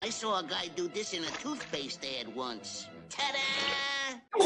I saw a guy do this in a toothpaste ad once. Ta-da!